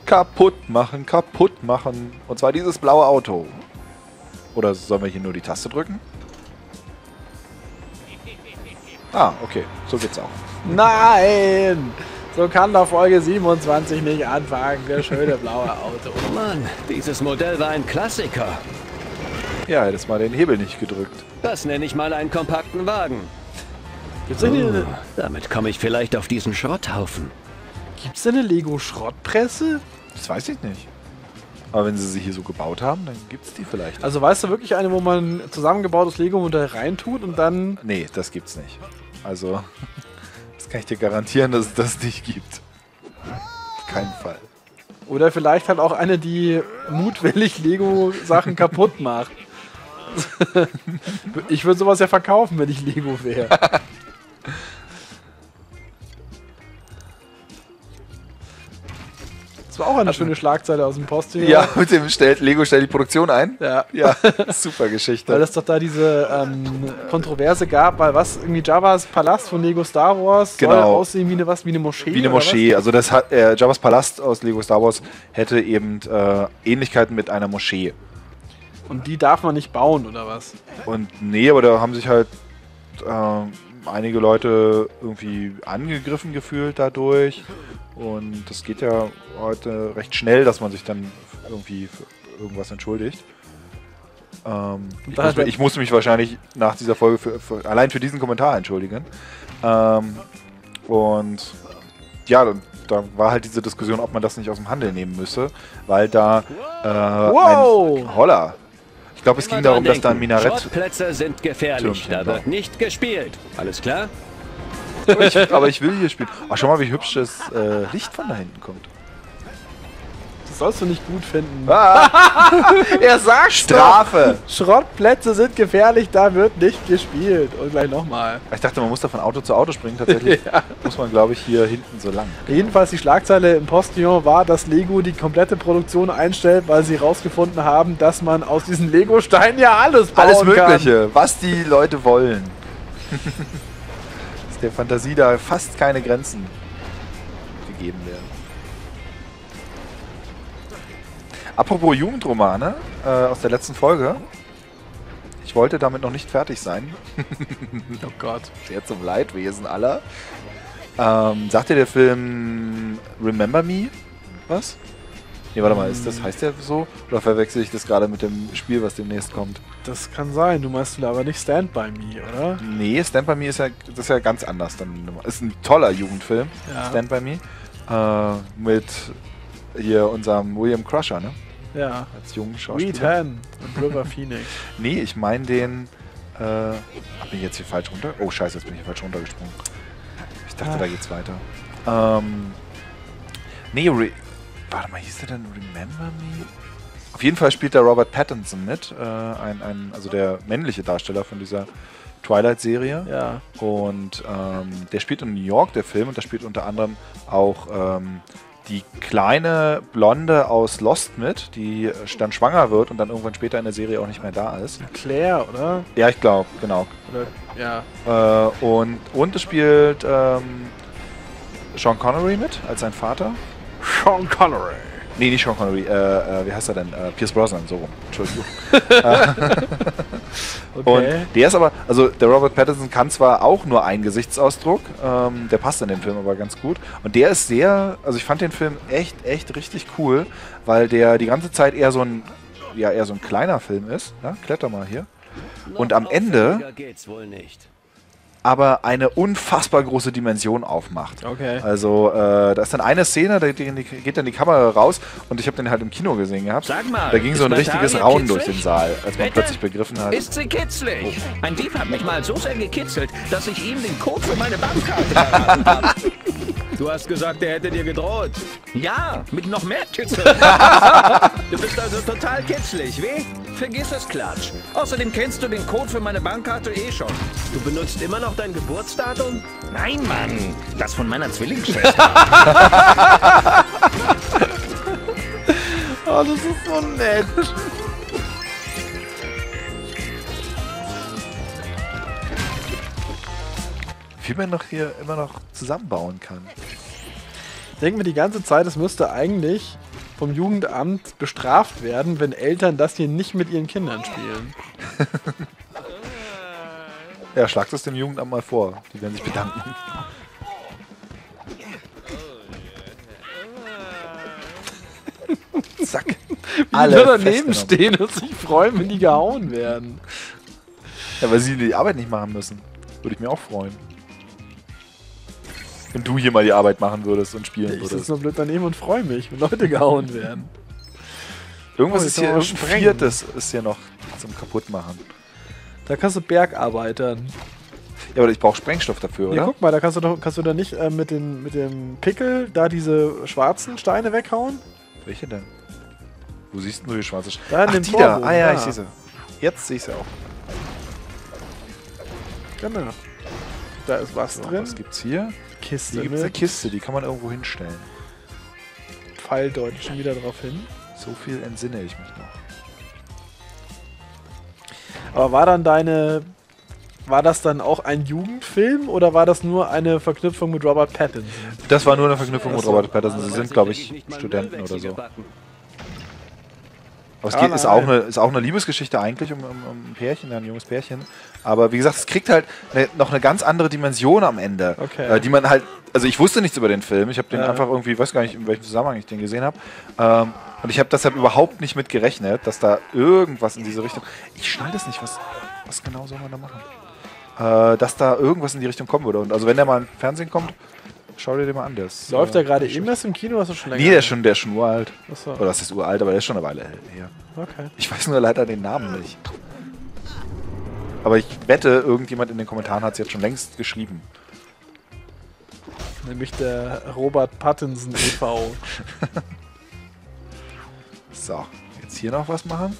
Kaputt machen, kaputt machen. Und zwar dieses blaue Auto. Oder sollen wir hier nur die Taste drücken? Ah, okay. So geht's auch. Nein! So kann doch Folge 27 nicht anfangen. Der schöne blaue Auto. Mann, dieses Modell war ein Klassiker. Ja, hättest mal den Hebel nicht gedrückt. Das nenne ich mal einen kompakten Wagen. Gibt's denn eine, Damit komme ich vielleicht auf diesen Schrotthaufen. gibt's denn eine Lego-Schrottpresse? Das weiß ich nicht. Aber wenn sie sie hier so gebaut haben, dann gibt's die vielleicht. Also weißt du wirklich eine, wo man zusammengebautes Lego-Modell reintut und dann... Nee, das gibt's nicht. Also, das kann ich dir garantieren, dass es das nicht gibt. Auf keinen Fall. Oder vielleicht halt auch eine, die mutwillig Lego-Sachen kaputt macht. Ich würde sowas ja verkaufen, wenn ich Lego wäre. Das war auch eine schöne Schlagzeile aus dem Post hier. Ja, mit dem Lego stellt die Produktion ein. Ja. Ja, super Geschichte. Weil es doch da diese Kontroverse gab, weil was irgendwie Jabba's Palast von Lego Star Wars soll Genau. aussehen wie eine Moschee. Wie eine oder Moschee. Also das hat Jabba's Palast aus Lego Star Wars hätte eben Ähnlichkeiten mit einer Moschee. was? Und die darf man nicht bauen, oder was? Und nee, aber da haben sich halt einige Leute irgendwie angegriffen gefühlt dadurch. Und das geht ja heute recht schnell, dass man sich dann irgendwie für irgendwas entschuldigt. Ich muss mich wahrscheinlich nach dieser Folge allein für diesen Kommentar entschuldigen. Und ja, da war halt diese Diskussion, ob man das nicht aus dem Handel nehmen müsse, weil da Holla. Ich glaube, es ging darum, dass da ein Minarett... Schrottplätze sind gefährlich, da wird nicht gespielt. Alles klar? Aber ich will hier spielen. Ach, schau mal, wie hübsch das Licht von da hinten kommt. Das sollst du nicht gut finden. Er sagt Strafe! Schrottplätze sind gefährlich, da wird nicht gespielt. Und gleich nochmal. Ich dachte, man muss da von Auto zu Auto springen. Tatsächlich Ja. muss man, glaube ich, hier hinten so lang. Jedenfalls die Schlagzeile im Postillon war, dass Lego die komplette Produktion einstellt, weil sie herausgefunden haben, dass man aus diesen Lego-Steinen ja alles bauen Alles kann. Mögliche, was die Leute wollen. Dass der Fantasie da fast keine Grenzen gegeben werden. Apropos Jugendromane aus der letzten Folge. Ich wollte damit noch nicht fertig sein. Oh Gott. Sehr zum Leidwesen aller. Sagt dir der Film Remember Me was? Nee, warte mal, heißt der so? Oder verwechsel ich das gerade mit dem Spiel, was demnächst kommt? Das kann sein, du meinst aber nicht Stand By Me, oder? Nee, Stand By Me das ist ja ganz anders. Ist ein toller Jugendfilm, Ja. Stand By Me. Mit hier unserem William Crusher, ne? Ja. Als jungen Reed Schauspieler. Hen und River Phoenix. Nee, ich meine den... bin ich jetzt hier falsch runter? Oh scheiße, jetzt bin ich hier falsch runtergesprungen. Ich dachte, da geht's weiter. Warte mal, hieß der denn Remember Me? Auf jeden Fall spielt da Robert Pattinson mit. Also der männliche Darsteller von dieser Twilight-Serie. Ja. Und der spielt in New York, der Film. Und da spielt unter anderem auch die kleine Blonde aus Lost mit, die dann schwanger wird und dann irgendwann später in der Serie auch nicht mehr da ist. Claire, oder? Ja, ich glaube, genau. Oder ja. Und es spielt Sean Connery mit als sein Vater. Sean Connery. Nee, nicht Sean Connery. Wie heißt er denn? Pierce Brosnan, so rum. Entschuldigung. Okay. Und der ist aber, also der Robert Pattinson kann zwar auch nur einen Gesichtsausdruck, der passt in den Film aber ganz gut. Und der ist also ich fand den Film echt richtig cool, weil der die ganze Zeit eher so ein kleiner Film ist. Ja, kletter mal hier. Und am Ende Noch geht's wohl nicht. aber eine unfassbar große Dimension aufmacht. Okay. Also da ist dann eine Szene, da geht dann die Kamera raus und ich habe den halt im Kino gesehen gehabt. Sag mal, Da ging so ein ist richtiges Natalia Raunen durch kitzlig? den Saal, als man Bitte? plötzlich begriffen hat. Ist sie kitzlig? Ein Dieb hat mich mal so sehr gekitzelt, dass ich ihm den Code für meine Bankkarte verraten habe. Du hast gesagt, er hätte dir gedroht. Ja, mit noch mehr Kitzel. Du bist also total kitzlig, wie? Vergiss es, Klatsch. Außerdem kennst du den Code für meine Bankkarte eh schon. Du benutzt immer noch dein Geburtsdatum? Nein, Mann. Das von meiner Zwillingsschwester. Oh, das ist so nett. Wie man noch hier immer noch zusammenbauen kann. Ich denke mir die ganze Zeit, es müsste eigentlich vom Jugendamt bestraft werden, wenn Eltern das hier nicht mit ihren Kindern spielen. Ja, schlagt es dem Jugendamt mal vor. Die werden sich bedanken. Zack. Wie die nur daneben stehen und sich freuen, wenn die gehauen werden. Ja, weil sie die Arbeit nicht machen müssen. Würde ich mir auch freuen. Wenn du hier mal die Arbeit machen würdest und spielen Ich würdest. sitze nur blöd daneben und freue mich, wenn Leute gehauen werden. Irgendwas Oh, ist jetzt hier, kann man irgendein sprengen. Viertes ist hier noch zum Kaputtmachen. Da kannst du Bergarbeitern. Ja, aber ich brauche Sprengstoff dafür, Ja, oder? guck mal, da kannst du da nicht mit dem Pickel da diese schwarzen Steine weghauen? Welche denn? Wo siehst du die schwarze Da in Ach, dem die da. Torbogen, Ah ja, da. ich sehe sie. Jetzt sehe ich sie auch. Genau. Da ist was So, drin. was gibt's hier? Kiste Hier gibt es eine mit. Kiste, die kann man irgendwo hinstellen. Pfeil deutet schon wieder drauf hin. So viel entsinne ich mich noch. Aber war das dann auch ein Jugendfilm oder war das nur eine Verknüpfung mit Robert Pattinson? Das war nur eine Verknüpfung mit Ach so. Robert Pattinson. Sie sind, glaube ich, Nicht mal Studenten Müllwechsel oder so. gebacken. Aber es Ah, geht, nein. ist auch eine Liebesgeschichte eigentlich um ein Pärchen, ein junges Pärchen. Aber wie gesagt, es kriegt halt noch eine ganz andere Dimension am Ende. Okay. Die man halt, also ich wusste nichts über den Film. Ich habe den Ja. einfach irgendwie, weiß gar nicht, in welchem Zusammenhang ich den gesehen habe. Und ich habe deshalb überhaupt nicht mit gerechnet, dass da irgendwas in diese Richtung. Ich schnall das nicht, was genau soll man da machen? Dass da irgendwas in die Richtung kommen würde. Und also wenn der mal im Fernsehen kommt, schau dir den mal an. Der ist, Läuft der gerade eben erst im Kino? Hast du schon länger? Nee, der ist schon uralt. Achso. Oder das ist uralt, aber der ist schon eine Weile her. Okay. Ich weiß nur leider den Namen nicht. Aber ich wette, irgendjemand in den Kommentaren hat es jetzt schon längst geschrieben. Nämlich der Robert Pattinson e.V. So, jetzt hier noch was machen.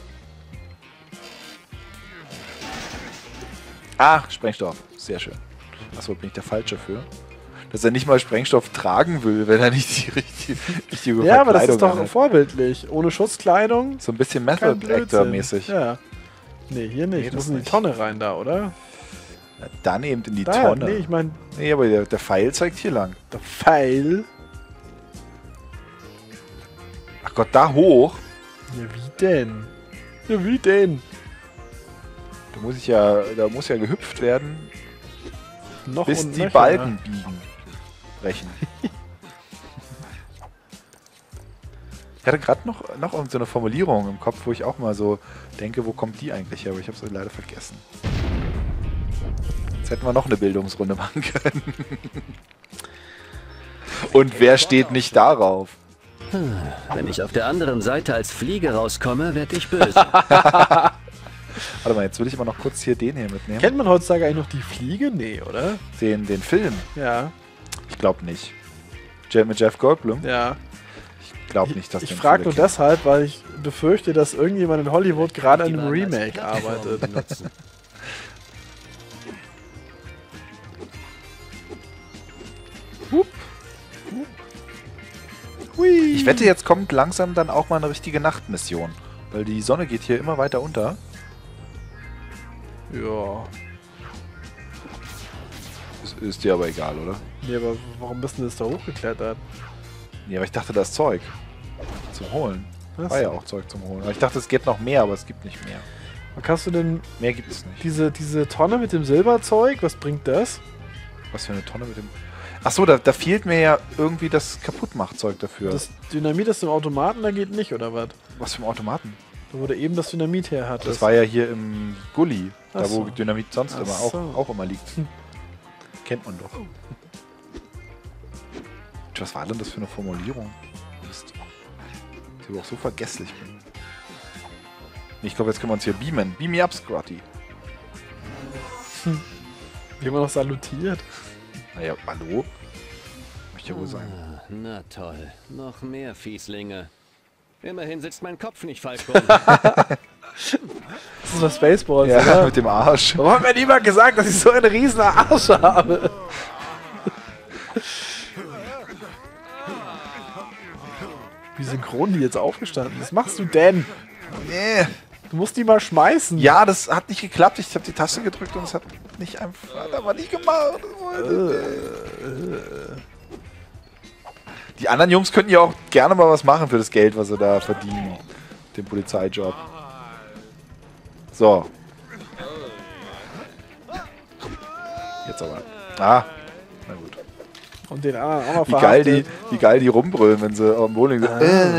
Ach, Sprengstoff. Sehr schön. Achso, bin ich der Falsche für. Dass er nicht mal Sprengstoff tragen will, wenn er nicht die richtige Ja, aber das ist Verkleidung doch anhat. vorbildlich. Ohne Schutzkleidung. So ein bisschen Kein Method Blödsinn. Actor-mäßig. Ja. Nee, hier nicht. Nee, das Muss in die nicht. Tonne rein da, oder? Na, dann eben in die Da, Tonne. nee, ich meine, Nee, aber der Pfeil zeigt hier lang. der Pfeil. Ach Gott, da hoch. Ja, wie denn? Ja, wie denn? Da muss ja gehüpft werden, Noch bis und die nöcher, Balken biegen. Brechen. Ich hatte gerade noch irgend so eine Formulierung im Kopf, wo ich auch mal so denke, wo kommt die eigentlich her? Aber ich habe es leider vergessen. Jetzt hätten wir noch eine Bildungsrunde machen können. Und wer steht nicht darauf? Wenn ich auf der anderen Seite als Fliege rauskomme, werde ich böse. Warte mal, jetzt will ich aber noch kurz hier den hier mitnehmen. Kennt man heutzutage eigentlich noch die Fliege? Nee, oder? Den Film. Ja, Ich glaube nicht. Mit Jeff Goldblum? ja. Ich glaube nicht, dass Ich den frage viele nur kennen. deshalb, weil ich befürchte, dass irgendjemand in Hollywood gerade an einem Remake arbeitet. Hui. Ich wette, jetzt kommt langsam dann auch mal eine richtige Nachtmission. Weil die Sonne geht hier immer weiter unter. Ja. Ist dir aber egal, oder? Nee, aber warum bist du denn jetzt da hochgeklettert? Nee, aber ich dachte, da ist Zeug. Zum Holen. Was? War ja auch Zeug zum Holen. Aber ich dachte, es gibt noch mehr, aber es gibt nicht mehr. Kannst du denn Mehr gibt es nicht. diese Tonne mit dem Silberzeug, was bringt das? Was für eine Tonne mit dem... Achso, da fehlt mir ja irgendwie das Kaputtmachzeug dafür. Das Dynamit, das im Automaten da geht nicht, oder was? Was für ein Automaten? Da wo du eben das Dynamit her hattest. Das war ja hier im Gully. Ach Da, wo so. Dynamit sonst Ach immer so. auch immer liegt. Kennt man doch. Was war denn das für eine Formulierung? Mist. Die aber auch so vergesslich bin. Ich glaube, jetzt können wir uns hier beamen. Beam me up, Scotty. Wie man noch salutiert. Naja, hallo? Möchte ja wohl sein. Ah, na toll, noch mehr Fieslinge. Immerhin sitzt mein Kopf nicht falsch rum. Das ist was Spaceballs, Ja, oder? mit dem Arsch. Warum hat mir niemand gesagt, dass ich so einen riesen Arsch habe? Wie synchron die jetzt aufgestanden? Was machst du denn? Nee. Du musst die mal schmeißen. Ja, das hat nicht geklappt. Ich habe die Taste gedrückt und es hat nicht einfach. Hat aber nicht gemacht. Die anderen Jungs könnten ja auch gerne mal was machen für das Geld, was sie da verdienen. Den Polizeijob. So. Jetzt aber. Ah, na gut. Und den anderen auch noch Wie geil die rumbrüllen, wenn sie am Bowling sind.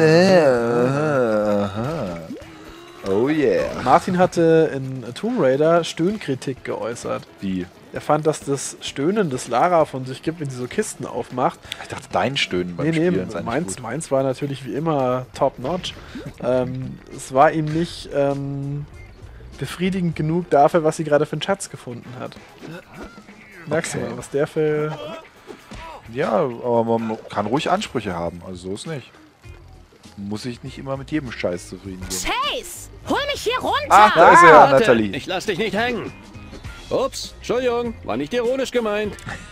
Oh yeah. Martin hatte in Tomb Raider Stöhnkritik geäußert. Wie? Er fand, dass das Stöhnen, das Lara von sich gibt, wenn sie so Kisten aufmacht. Ich dachte, dein Stöhnen beim Spielen sei nicht gut. Meins war natürlich wie immer top-notch. Es war ihm nicht befriedigend genug dafür, was sie gerade für einen Schatz gefunden hat. Merkst du mal, was der für... Ja, aber man kann ruhig Ansprüche haben. Also so ist nicht. Muss ich nicht immer mit jedem Scheiß zufrieden gehen. Chase! Hol mich hier runter! Ah, da ist er, Warte, Natalie. ich lass dich nicht hängen. Ups, Entschuldigung, war nicht ironisch gemeint.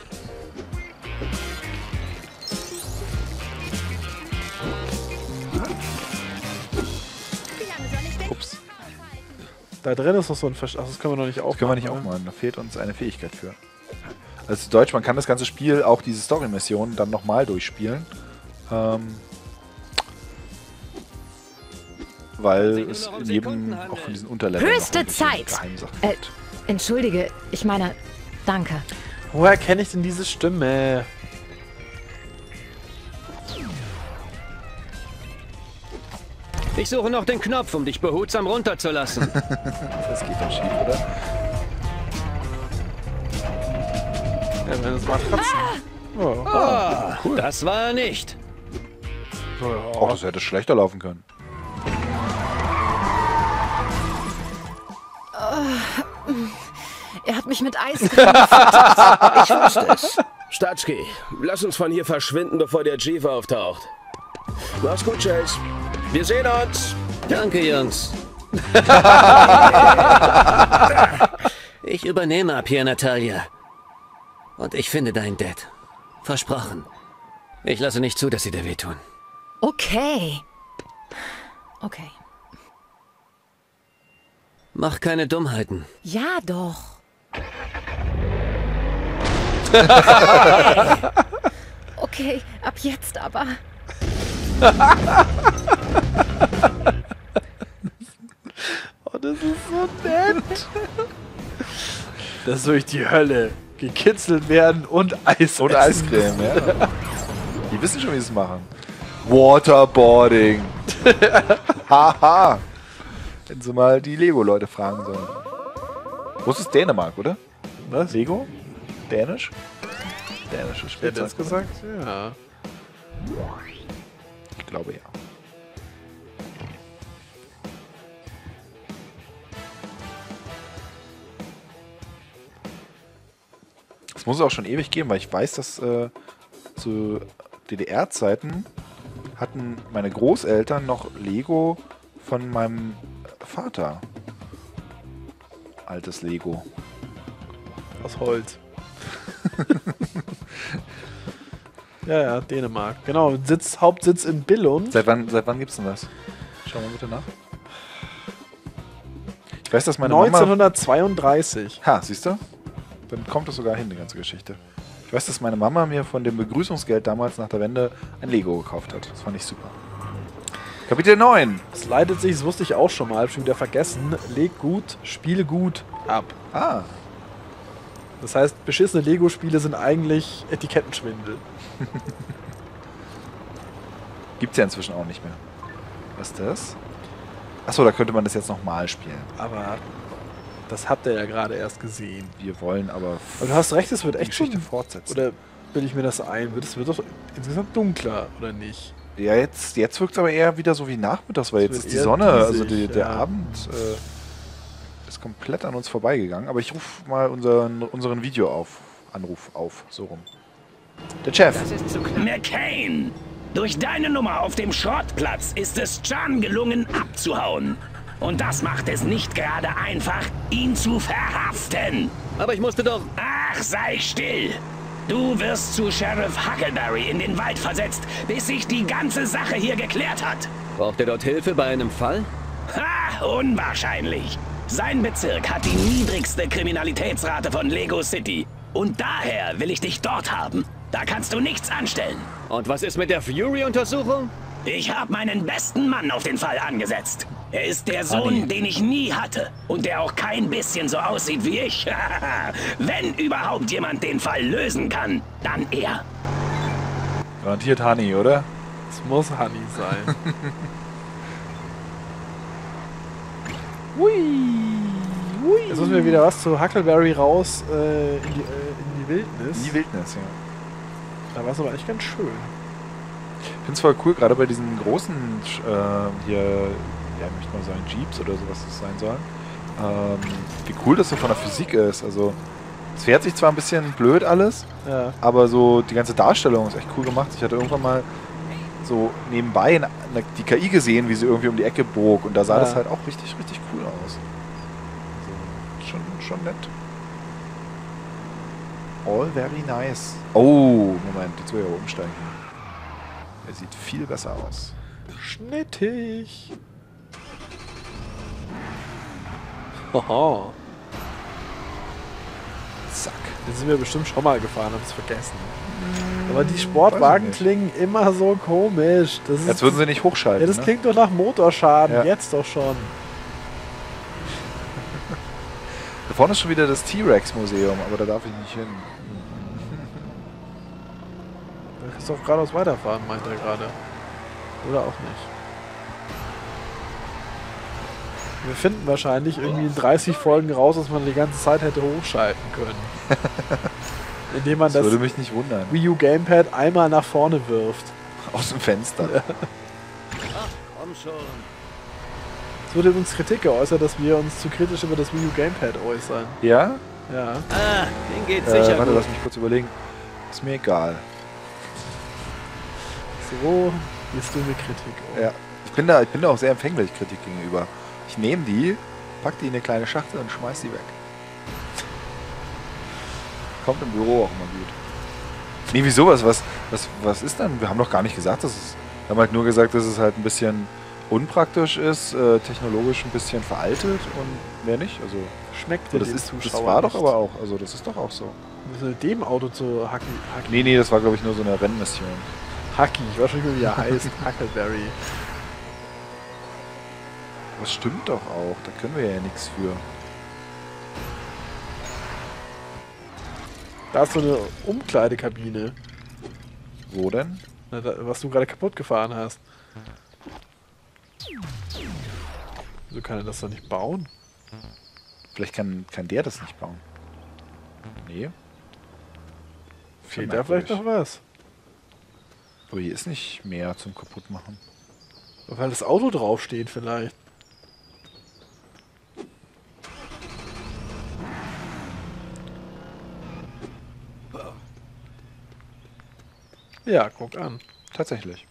Ups. Da drin ist noch so ein Ach, das können wir noch nicht aufmachen. Das können wir nicht aufmachen. Da fehlt uns eine Fähigkeit für. Also zu Deutsch, man kann das ganze Spiel, auch diese Story-Mission, dann nochmal durchspielen. Weil es in jedem, auch von diesen Unterleveln, Höchste Zeit! Geheimsachen gibt. Entschuldige, ich meine, danke. Woher kenne ich denn diese Stimme? Ich suche noch den Knopf, um dich behutsam runterzulassen. Das geht doch schief, oder? Ja, wenn es Matratzen. Oh, das war er nicht. Oh, das hätte schlechter laufen können. Er hat mich mit Eiscreme gefüttert. Ich wusste es. Statschki, lass uns von hier verschwinden, bevor der Chief auftaucht. Mach's gut, Chase. Wir sehen uns. Danke, Jungs. Ich übernehme ab hier, Natalia. Und ich finde deinen Dad. Versprochen. Ich lasse nicht zu, dass sie dir wehtun. Okay. Okay. Mach keine Dummheiten. Ja, doch. Okay, ab jetzt aber. Oh, das ist so nett. Das ist durch die Hölle. Gekitzelt werden und Eis Und essen. Eiscreme, ja. Die wissen schon, wie sie es machen. Waterboarding. Haha. Wenn sie mal die Lego-Leute fragen sollen. Wo ist es? Dänemark, oder? Was? Lego? Dänisch? Dänisches Wer Spiel. hat das gesagt? Ja. Ich glaube ja. Es muss es auch schon ewig geben, weil ich weiß, dass zu DDR-Zeiten hatten meine Großeltern noch Lego von meinem Vater. Altes Lego. Aus Holz. Ja, Dänemark. Genau, Hauptsitz in Billund. Seit wann gibt's denn das? Schau mal bitte nach. Ich weiß, dass meine Mama... 1932. Ha, siehst du? Dann kommt es sogar hin, die ganze Geschichte. Ich weiß, dass meine Mama mir von dem Begrüßungsgeld damals nach der Wende ein Lego gekauft hat. Das fand ich super. Kapitel 9. Es leitet sich, das wusste ich auch schon mal, hab schon wieder vergessen, leg gut, spiele gut ab. Ah, Das heißt, beschissene Lego-Spiele sind eigentlich Etikettenschwindel. gibt's ja inzwischen auch nicht mehr. Was ist das? Achso, da könnte man das jetzt nochmal spielen. Aber das habt ihr ja gerade erst gesehen. Wir wollen aber Aber du hast recht, es wird die echt Geschichte schon... fortsetzen. Oder bilde ich mir das ein? Es wird doch insgesamt dunkler, oder nicht? Ja, jetzt wirkt es aber eher wieder so wie nachmittags, weil Es jetzt wird ist die eher Sonne, also diesig, der ja. Abend ist komplett an uns vorbeigegangen. Aber ich rufe mal unseren Videoanruf auf, so rum. Der Chef. McCain! Durch deine Nummer auf dem Schrottplatz ist es Chan gelungen, abzuhauen. Und das macht es nicht gerade einfach, ihn zu verhaften. Aber ich musste doch... Ach, sei still! Du wirst zu Sheriff Huckleberry in den Wald versetzt, bis sich die ganze Sache hier geklärt hat. Braucht er dort Hilfe bei einem Fall? Ha, unwahrscheinlich. Sein Bezirk hat die niedrigste Kriminalitätsrate von Lego City. Und daher will ich dich dort haben. Da kannst du nichts anstellen. Und was ist mit der Fury-Untersuchung? Ich habe meinen besten Mann auf den Fall angesetzt. Er ist der Sohn, den ich nie hatte. Und der auch kein bisschen so aussieht wie ich. Wenn überhaupt jemand den Fall lösen kann, dann er. Garantiert Honey, oder? Es muss Honey sein. Hui. Hui. Jetzt müssen wir wieder was zu Huckleberry raus in die Wildnis. Die Wildnis, ja. Da war es aber echt ganz schön. Ich finde es voll cool, gerade bei diesen großen, hier, ja, ich möchte mal sagen, Jeeps oder so, was das sein soll. Wie cool das so von der Physik ist. Also, es fährt sich zwar ein bisschen blöd alles, Ja. aber so die ganze Darstellung ist echt cool gemacht. Ich hatte irgendwann mal so nebenbei die KI gesehen, wie sie irgendwie um die Ecke bog und da sah das halt auch richtig, richtig cool aus. Also, schon nett. All very nice. Oh, Moment, jetzt will ich aber umsteigen. Er sieht viel besser aus. Schnittig. Haha. Zack. Den sind wir bestimmt schon mal gefahren, haben es vergessen. Aber die Sportwagen nicht. klingen immer so komisch. Das ist, Jetzt würden sie nicht hochschalten. ja, das ne? klingt doch nach Motorschaden. Ja. Jetzt doch schon. Da vorne ist schon wieder das T-Rex-Museum, aber da darf ich nicht hin. Da kannst du auch geradeaus weiterfahren, meint er gerade. Oder auch nicht. Wir finden wahrscheinlich irgendwie in 30 Folgen raus, dass man die ganze Zeit hätte hochschalten können. Indem man Das das würde mich nicht wundern. Wii U Gamepad einmal nach vorne wirft. Aus dem Fenster. Komm schon. Es wurde uns Kritik geäußert, dass wir uns zu kritisch über das Wii U Gamepad äußern. Ja? Ja. Ah, den geht's sicher Warte, gut. lass mich kurz überlegen. Ist mir egal. So gehst du mit Kritik um. Ja. Ich bin da auch sehr empfänglich Kritik gegenüber. Ich nehme die, pack die in eine kleine Schachtel und schmeiß die weg. Kommt im Büro auch immer gut. Nee, wieso? Was ist denn? Wir haben doch gar nicht gesagt, dass es... Wir haben halt nur gesagt, dass es halt ein bisschen unpraktisch ist, technologisch ein bisschen veraltet und mehr nicht. Also Schmeckt so, dir das dem ist, Zuschauer das war doch nicht. aber auch, also das ist doch auch so. Mit dem Auto zu Hucky. Nee, das war glaube ich nur so eine Rennmission. Hucky, ich weiß schon nicht mehr, wie er heißt. Huckleberry. Das stimmt doch auch, da können wir ja nichts für. Da ist so eine Umkleidekabine, Wo denn? was du gerade kaputt gefahren hast. Wieso kann er das doch nicht bauen? Vielleicht kann der das nicht bauen. Nee. Fehlt da vielleicht noch was? Aber hier ist nicht mehr zum Kaputtmachen. Weil das Auto draufsteht vielleicht. Ja, guck an. Tatsächlich.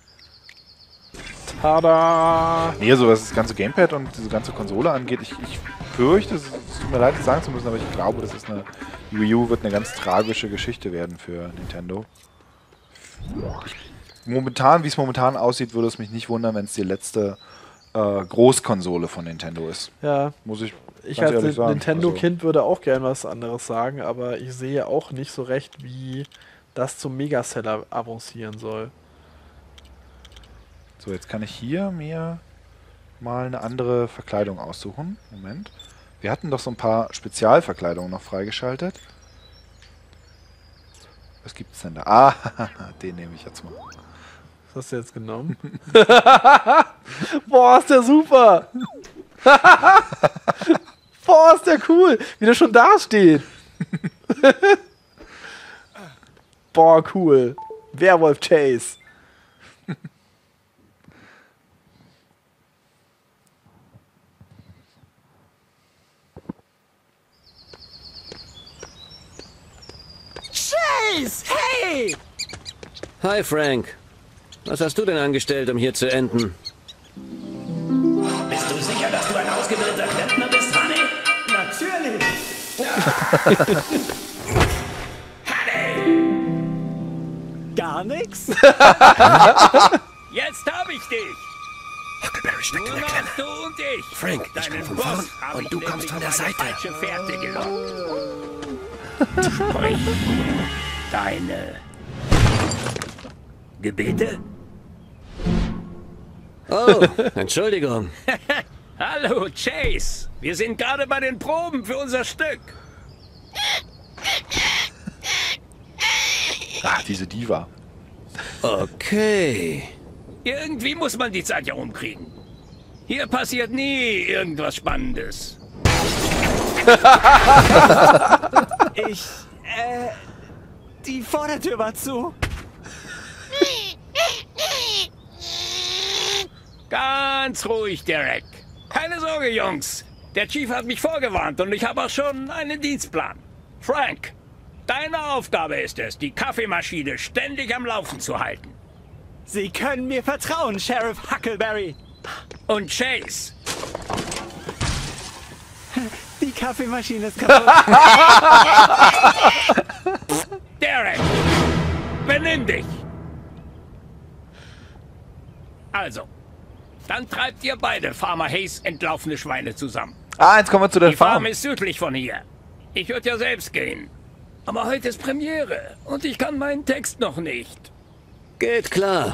Tada! Nee, also was das ganze Gamepad und diese ganze Konsole angeht, ich fürchte, es tut mir leid, das sagen zu müssen, aber ich glaube, das ist die Wii U wird eine ganz tragische Geschichte werden für Nintendo. Momentan, wie es momentan aussieht, würde es mich nicht wundern, wenn es die letzte Großkonsole von Nintendo ist. Ja, Muss ich ich ganz als ehrlich sagen. Nintendo-Kind würde auch gern was anderes sagen, aber ich sehe auch nicht so recht, wie das zum Megaseller avancieren soll. So, jetzt kann ich hier mir mal eine andere Verkleidung aussuchen. Moment. Wir hatten doch so ein paar Spezialverkleidungen noch freigeschaltet. Was gibt's denn da? Ah, den nehme ich jetzt mal. Was hast du jetzt genommen? Boah, ist der super! Boah, ist der cool! Wie der schon da steht! Boah, cool! Werwolf Chase! Chase! Hey! Hi Frank. Was hast du denn angestellt, um hier zu enden? Bist du sicher, dass du ein ausgebildeter Klempner bist, Honey? Natürlich! Gar nichts? Jetzt hab ich dich! Huckleberry steckt in Nur der noch Klemme. du und ich! Frank, ich Deinen komm von Boss vorn hab und ich du kommst nämlich von der auf eine Seite. falsche Fährte gelockt. Sprich. Deine Gebete? Oh, Entschuldigung. Hallo, Chase. Wir sind gerade bei den Proben für unser Stück. Ach, diese Diva. Okay. Irgendwie muss man die Zeit ja rumkriegen. Hier passiert nie irgendwas Spannendes. Die Vordertür war zu. Ganz ruhig, Derek. Keine Sorge, Jungs. Der Chief hat mich vorgewarnt und ich habe auch schon einen Dienstplan. Frank, deine Aufgabe ist es, die Kaffeemaschine ständig am Laufen zu halten. Sie können mir vertrauen, Sheriff Huckleberry. Und Chase, Die Kaffeemaschine ist kaputt. Derek, benimm dich. Also, dann treibt ihr beide Farmer Hayes entlaufene Schweine zusammen. Ah, jetzt kommen wir zu der Die Farm Farm. ist südlich von hier. Ich würde ja selbst gehen. Aber heute ist Premiere und ich kann meinen Text noch nicht. Geht klar.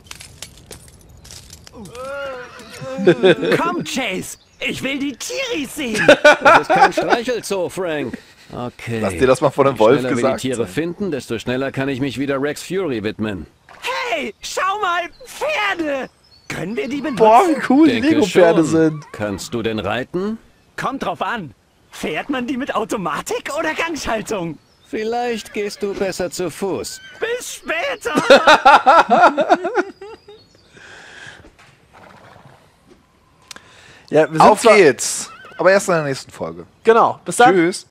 Komm, Chase. Ich will die Tiris sehen. Das ist kein Streichelzoo, Frank. Okay. Lass dir das mal von einem Je Wolf schneller wir gesagt die Tiere sein. finden, desto schneller kann ich mich wieder Rex Fury widmen. Hey, schau mal, Pferde. Können wir die benutzen? Boah, wie cool die Denke Lego-Pferde schon. sind. Kannst du denn reiten? Kommt drauf an. Fährt man die mit Automatik oder Gangschaltung? Vielleicht gehst du besser zu Fuß. Bis später. Ja, wir sind Auf zwar- geht's. Aber erst in der nächsten Folge. Genau. Bis dann. Tschüss.